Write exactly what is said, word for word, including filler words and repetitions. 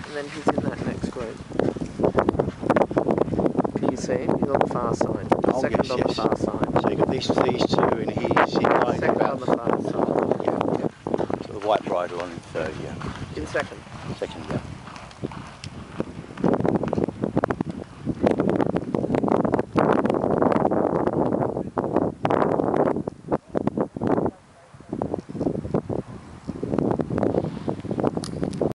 and then he's in that next group. Can you see him? He's on the far side. Oh, Second yes, on yes. the far side. So you've got these, these two, and he's in line Second about on the far side. yeah. So the white bridle on in third, yeah. In second. Second, yeah.